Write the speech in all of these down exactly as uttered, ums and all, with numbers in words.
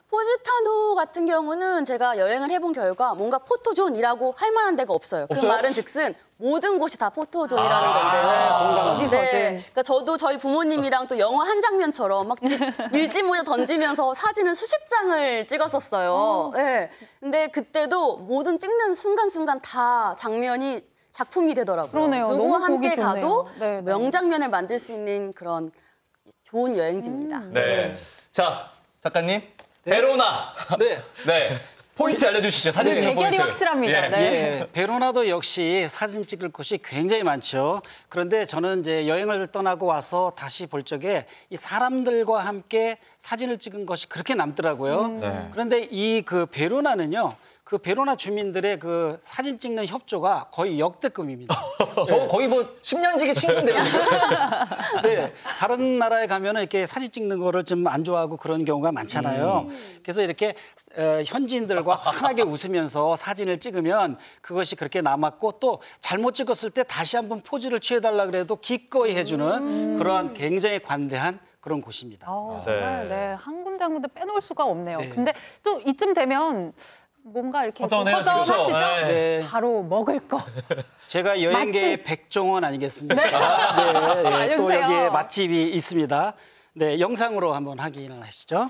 포지타노 같은 경우는 제가 여행을 해본 결과 뭔가 포토존이라고 할 만한 데가 없어요. 그 말은 즉슨 모든 곳이 다 포토존이라는 아, 건데요. 동감합니다. 네, 그러니까 저도 저희 부모님이랑 또 영화 한 장면처럼 막 밀짚 모자 던지면서 사진을 수십 장을 찍었었어요. 네, 근데 그때도 모든 찍는 순간순간 다 장면이 작품이 되더라고요. 그러네요. 누구와 너무 보기 함께 좋네요. 가도 네, 네. 명장면을 만들 수 있는 그런 좋은 여행지입니다. 음. 네. 자, 작가님. 베로나. 네. 네. 포인트 알려주시죠. 사진 네, 찍는 포인트. 대결이 확실합니다. 예. 네. 예, 베로나도 역시 사진 찍을 곳이 굉장히 많죠. 그런데 저는 이제 여행을 떠나고 와서 다시 볼 적에 이 사람들과 함께 사진을 찍은 것이 그렇게 남더라고요. 음. 네. 그런데 이 그 베로나는요. 그 베로나 주민들의 그 사진 찍는 협조가 거의 역대급입니다. 저 거의 뭐 십 년지기 친구인데요. 네, 다른 나라에 가면은 이렇게 사진 찍는 거를 좀 안 좋아하고 그런 경우가 많잖아요. 음. 그래서 이렇게 어, 현지인들과 환하게 웃으면서 사진을 찍으면 그것이 그렇게 남았고 또 잘못 찍었을 때 다시 한번 포즈를 취해달라 그래도 기꺼이 해주는 음. 그러한 굉장히 관대한 그런 곳입니다. 아, 정말 네. 네, 한 군데 한 군데 빼놓을 수가 없네요. 네. 근데 또 이쯤 되면 뭔가 이렇게 허전해요, 허전하시죠? 지금. 네. 네. 바로 먹을 거. 제가 여행계의 맛집. 백종원 아니겠습니까? 네. 네, 네. 또 알려주세요. 여기에 맛집이 있습니다. 네, 영상으로 한번 확인을 하시죠.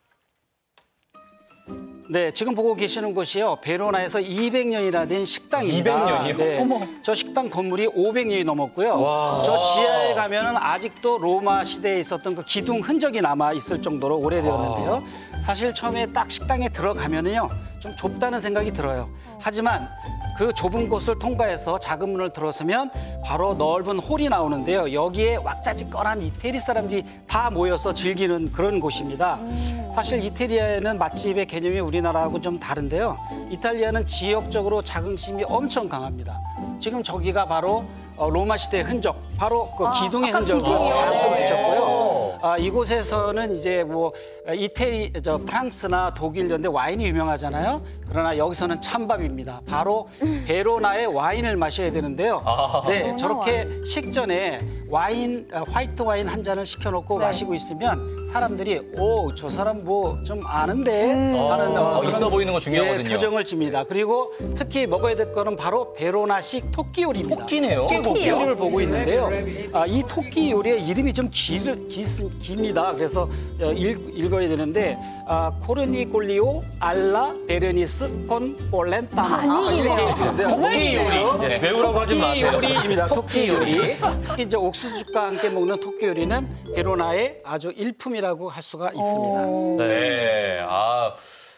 네, 지금 보고 계시는 곳이요. 베로나에서 이백 년이나 된 식당입니다. 이백 년이요? 네, 어머. 저 식당 건물이 오백 년이 넘었고요. 와. 저 지하에 가면은 아직도 로마 시대에 있었던 그 기둥 흔적이 남아 있을 정도로 오래되었는데요. 사실 처음에 딱 식당에 들어가면은요, 좀 좁다는 생각이 들어요. 하지만 그 좁은 곳을 통과해서 작은 문을 들어서면 바로 넓은 홀이 나오는데요. 여기에 왁자지껄한 이태리 사람들이 다 모여서 즐기는 그런 곳입니다. 사실 이태리에는 맛집의 개념이 우리나라하고 좀 다른데요. 이탈리아는 지역적으로 자긍심이 엄청 강합니다. 지금 저기가 바로 어, 로마 시대의 흔적, 바로 그 아, 기둥의 아까 흔적을 기둥이요. 가끔 네. 붙였고요. 아, 이곳에서는 이제 뭐 이태리, 저 프랑스나 독일 이런 데 와인이 유명하잖아요. 그러나 여기서는 찬밥입니다. 바로 베로나의 와인을 마셔야 되는데요. 아. 네, 저렇게 식전에 와인, 아, 화이트 와인 한 잔을 시켜놓고 네. 마시고 있으면 사람들이 오, 저 사람 뭐 좀 아는데 음. 하는 어, 그런, 있어 보이는 거 중요하거든요. 예, 표정을 줍니다. 그리고 특히 먹어야 될 거는 바로 베로나식 토끼 요리입니다. 토끼네요. 지금 토끼 토끼요? 요리를 보고 있는데요. 아, 이 토끼 요리의 이름이 좀 기, 기, 깁니다. 그래서 어, 읽, 읽어야 되는데 아, 코르니콜리오 알라 베르니스 콘 폴렌타노. 아니, 토끼 요리. 네, 외우라고 하지 마세요. 토끼 요리입니다. 토끼 요리. 특히 이제 옥수수죽과 함께 먹는 토끼 요리는 베로나의 아주 일품이라고 할 수가 있습니다. 네. 아.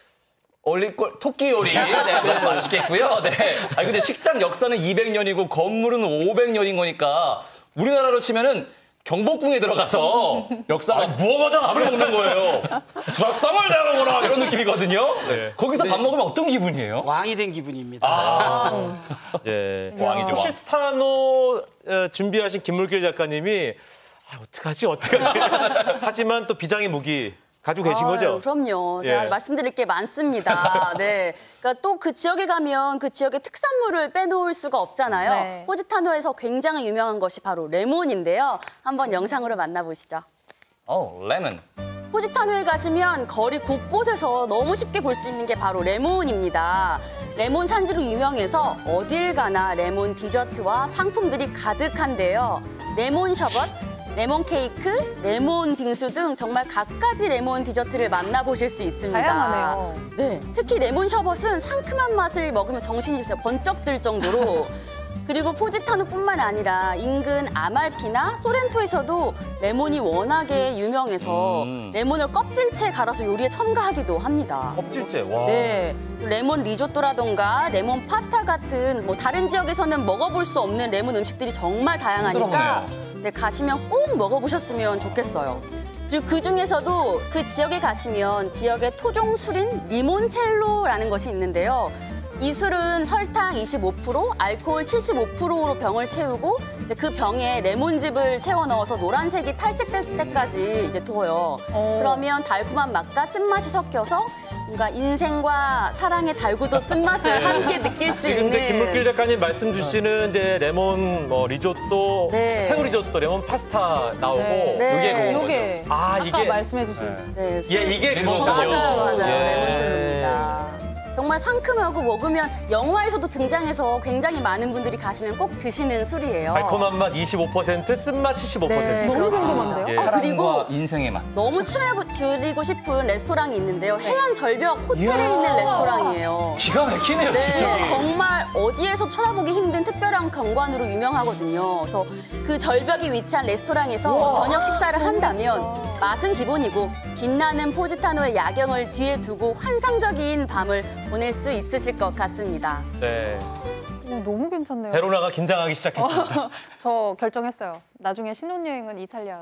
올리골 토끼 요리. 네, 너무 맛있겠고요. 네. 아니 근데 식당 역사는 이백 년이고 건물은 오백 년인 거니까 우리나라로 치면은 경복궁에 들어가서 역사가 무어가자 밥을 먹는 거예요. 쌈을 내가 먹어라 이런 느낌이거든요. 네. 거기서 밥 먹으면 어떤 기분이에요? 왕이 된 기분입니다. 아, 예. 왕이죠, 왕. 포시타노 어, 준비하신 김물길 작가님이 아, 어떡하지, 어떡하지. 하지만 또 비장의 무기 가지고 계신 아유, 거죠? 그럼요. 제가 예. 말씀드릴 게 많습니다. 네. 그러니까 또 그 지역에 가면 그 지역의 특산물을 빼놓을 수가 없잖아요. 네. 포지타노에서 굉장히 유명한 것이 바로 레몬인데요. 한번 영상으로 만나보시죠. 어, 레몬. 포지타노에 가시면 거리 곳곳에서 너무 쉽게 볼 수 있는 게 바로 레몬입니다. 레몬 산지로 유명해서 어딜 가나 레몬 디저트와 상품들이 가득한데요. 레몬 셔벗, 레몬 케이크, 레몬 빙수 등 정말 갖가지 레몬 디저트를 만나보실 수 있습니다. 다양하네요. 네, 특히 레몬 셔벗은 상큼한 맛을 먹으면 정신이 진짜 번쩍 들 정도로 그리고 포지타노뿐만 아니라 인근 아말피나 소렌토에서도 레몬이 워낙에 유명해서 음. 레몬을 껍질째 갈아서 요리에 첨가하기도 합니다. 껍질째. 와. 네, 레몬 리조또라던가 레몬 파스타 같은 뭐 다른 지역에서는 먹어볼 수 없는 레몬 음식들이 정말 다양하니까 네, 가시면 꼭 먹어보셨으면 좋겠어요. 그리고 그 중에서도 그 지역에 가시면 지역의 토종 술인 리몬첼로라는 것이 있는데요. 이 술은 설탕 이십오 퍼센트, 알코올 칠십오 퍼센트로 병을 채우고 이제 그 병에 레몬즙을 채워 넣어서 노란색이 탈색될 때까지 이제 둬요. 어. 그러면 달콤한 맛과 쓴맛이 섞여서 뭔가 인생과 사랑의 달구도 쓴맛을 함께 느낄 수 지금 이제 있는 김물길 작가님 말씀 주시는 이제 레몬 뭐 리조또, 네. 새우 리조또, 레몬 파스타 나오고 네. 네. 이게 그거죠. 요게 아, 아까 이게 말씀해 주신 네, 예, 술- 이게 레몬 그거군요. 맞아요, 맞아요. 예. 레몬즙입니다. 정말 상큼하고 먹으면 영화에서도 등장해서 굉장히 많은 분들이 가시면 꼭 드시는 술이에요. 달콤한 맛 이십오 퍼센트, 쓴맛 칠십오 퍼센트. 네, 너무 그렇습니다. 궁금한데요? 예. 아, 그리고 사랑과 인생의 맛. 너무 추천해드리고 싶은 레스토랑이 있는데요. 해안 절벽 호텔에 있는 레스토랑이에요. 기가 막히네요, 네, 진짜. 정말 어디에서 찾아보기 힘든 특별한 경관으로 유명하거든요. 그래서 그 절벽에 위치한 레스토랑에서 저녁 식사를 한다면 맛은 기본이고 빛나는 포지타노의 야경을 뒤에 두고 환상적인 밤을 보낼 수 있으실 것 같습니다. 네. 어, 너무 괜찮네요. 베로나가 긴장하기 시작했습니다. 저 결정했어요. 나중에 신혼여행은 이탈리아로.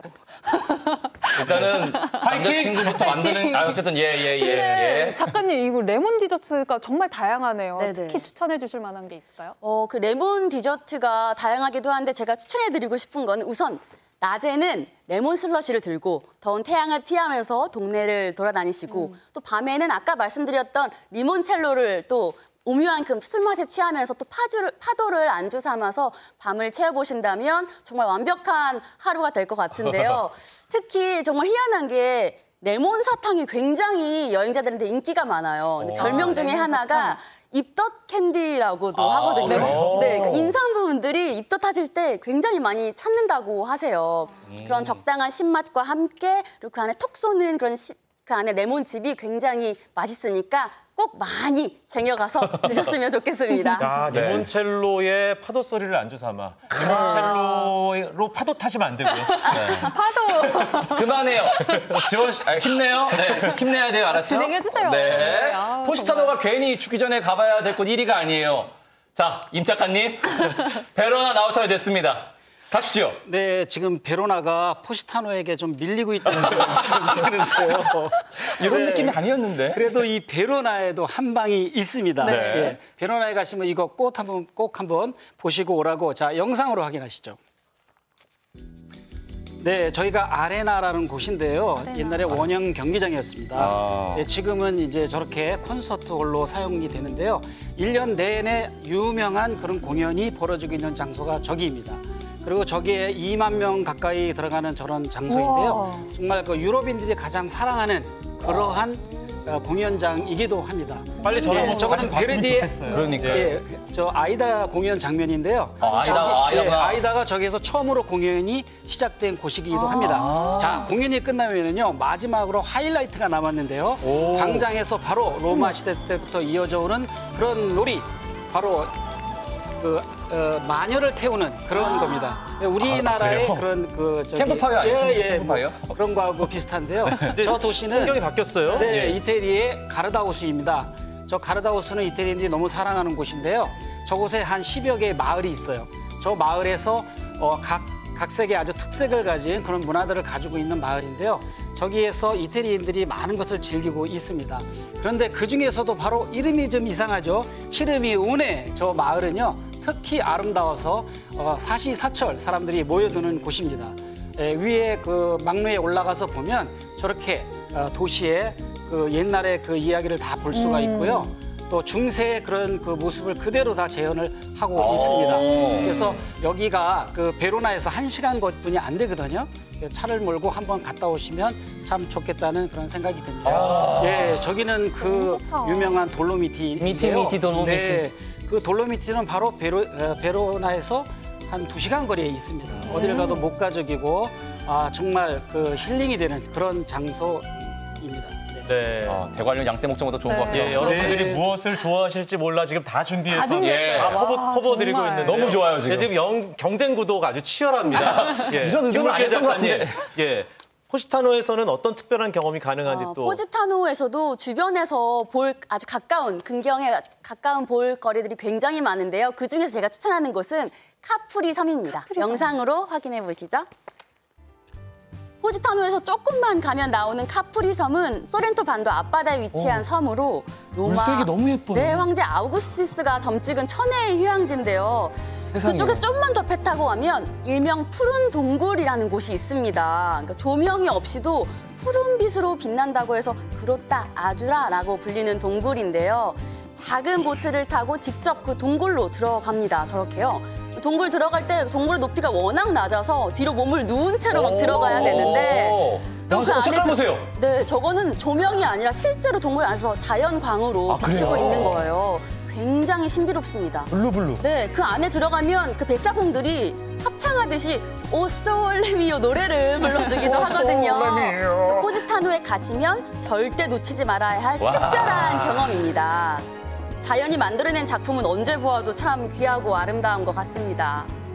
일단은 남자친구부터 만드는, 아, 어쨌든 예, 예, 예. 근데 예. 작가님 이거 레몬 디저트가 정말 다양하네요. 네네. 특히 추천해 주실 만한 게 있을까요? 어, 그 레몬 디저트가 다양하기도 한데 제가 추천해드리고 싶은 건 우선 낮에는 레몬 슬러시를 들고 더운 태양을 피하면서 동네를 돌아다니시고 또 밤에는 아까 말씀드렸던 리몬첼로를 또 오묘한 그 술맛에 취하면서 또 파주를, 파도를 안주 삼아서 밤을 채워보신다면 정말 완벽한 하루가 될 것 같은데요. 특히 정말 희한한 게 레몬 사탕이 굉장히 여행자들한테 인기가 많아요. 근데 별명 중에 레몬 하나가 입덧 캔디라고도 아, 하거든요. 그래요? 네, 그러니까 임산부분들이 입덧하실 때 굉장히 많이 찾는다고 하세요. 그런 적당한 신맛과 함께 그리고 그 안에 톡 쏘는 그런 시, 그 안에 레몬즙이 굉장히 맛있으니까 꼭 많이 쟁여가서 드셨으면 좋겠습니다. 아, 네. 리몬첼로의 파도 소리를 안주 삼아. 리몬첼로로 파도 타시면 안 되고요. 파도 그만해요. 지원 씨, 아, 힘내요. 네, 힘내야 돼요, 알았죠? 진행해 주세요. 네. 네, 아우, 포시타노가 괜히 죽기 전에 가봐야 될 곳 일 위가 아니에요. 자, 임 작가님, 베로나 나오셔야 됐습니다. 가시죠. 네, 지금 베로나가 포시타노에게 좀 밀리고 있다는 느낌이 드는데요. 이런 네. 느낌이 아니었는데. 그래도 이 베로나에도 한 방이 있습니다. 네. 예, 베로나에 가시면 이거 꼭 한번 꼭 한번 보시고 오라고. 자, 영상으로 확인하시죠. 네, 저희가 아레나라는 곳인데요. 옛날에 원형 경기장이었습니다. 아. 예, 지금은 이제 저렇게 콘서트홀로 사용이 되는데요. 일 년 내내 유명한 그런 공연이 벌어지고 있는 장소가 저기입니다. 그리고 저기에 이만 명 가까이 들어가는 저런 장소인데요. 우와. 정말 그 유럽인들이 가장 사랑하는 그러한 어, 공연장이기도 합니다. 빨리 저런 네, 모습 저거는 다시 봤으면 베르디의- 좋겠어요. 그러니까요. 예, 저 아이다 공연 장면인데요. 아, 아이다, 저기, 아, 아이다구나. 예, 아이다가 저기에서 처음으로 공연이 시작된 곳이기도 합니다. 자, 공연이 끝나면은요 마지막으로 하이라이트가 남았는데요. 오. 광장에서 바로 로마 시대 때부터 이어져 오는 그런 놀이, 바로 그 어, 마녀를 태우는 그런 겁니다. 우리나라의 아, 그래요? 그런 그 저기 캠프파이어 아니에요? 예, 예, 캠프파이어? 뭐 그런 거하고 비슷한데요. 저 도시는 풍경이 바뀌었어요. 네, 예. 이태리의 가르다우스입니다. 저 가르다우스는 이태리인들이 너무 사랑하는 곳인데요. 저곳에 한 십여 개의 마을이 있어요. 저 마을에서 어, 각, 각색의 아주 특색을 가진 그런 문화들을 가지고 있는 마을인데요. 저기에서 이태리인들이 많은 것을 즐기고 있습니다. 그런데 그중에서도 바로 이름이 좀 이상하죠. 시름이 운의 저 마을은요. 특히 아름다워서 어, 사시사철 사람들이 모여드는 곳입니다. 에, 위에 그 막루에 올라가서 보면 저렇게 어, 도시의 그 옛날의 그 이야기를 다 볼 수가 있고요. 또 중세의 그런 그 모습을 그대로 다 재현을 하고 오. 있습니다. 그래서 여기가 그 베로나에서 한 시간 거리뿐이 안 되거든요. 차를 몰고 한번 갔다 오시면 참 좋겠다는 그런 생각이 듭니다. 예, 저기는 그 좋다. 유명한 돌로미티. 미티, 미티 돌로미티. 네, 그 돌로미티는 바로 베로, 어, 베로나에서 한 두 시간 거리에 있습니다. 어딜 가도 목가적이고 아, 정말 그 힐링이 되는 그런 장소입니다. 네. 네. 아, 대관령 양떼 목장보다 좋은 네. 것 같아요. 예, 여러분들이 네. 무엇을 좋아하실지 몰라 지금 다 준비해서 다 준비했어요. 예. 다 퍼부, 와, 퍼부어드리고 정말. 있는데 너무 좋아요, 지금. 예, 지금 영, 경쟁 구도가 아주 치열합니다. 예. 이런 의도는 안 했던 것 같은데. 예. 포시타노에서는 어떤 특별한 경험이 가능한지 어, 또 포지타노에서도 주변에서 볼 아주 가까운 근경에 아주 가까운 볼거리들이 굉장히 많은데요. 그 중에서 제가 추천하는 곳은 카프리 섬입니다. 영상으로 확인해 보시죠. 포지타노에서 조금만 가면 나오는 카프리 섬은 소렌토 반도 앞바다에 위치한 오. 섬으로 로마 물색이 너무 예뻐요. 네, 황제 아우구스티스가 점찍은 천혜의 휴양지인데요. 세상에. 그쪽에 좀만 더 배 타고 가면 일명 푸른 동굴이라는 곳이 있습니다. 그러니까 조명이 없이도 푸른 빛으로 빛난다고 해서 그로따 아주라라고 불리는 동굴인데요. 작은 보트를 타고 직접 그 동굴로 들어갑니다. 저렇게요. 동굴 들어갈 때 동굴의 높이가 워낙 낮아서 뒤로 몸을 누운 채로 막 들어가야 되는데 또 그 야, 색깔 안에 보세요. 네, 저거는 조명이 아니라 실제로 동굴 안에서 자연광으로 아, 비치고 그래요? 있는 거예요. 굉장히 신비롭습니다. 블루블루. 네, 그 안에 들어가면 그 뱃사공들이 합창하듯이 오솔레미오 노래를 불러주기도 하거든요. 그 포지타노에 가시면 절대 놓치지 말아야 할 와. 특별한 경험입니다. 자연이 만들어낸 작품은 언제 보아도 참 귀하고 아름다운 것 같습니다.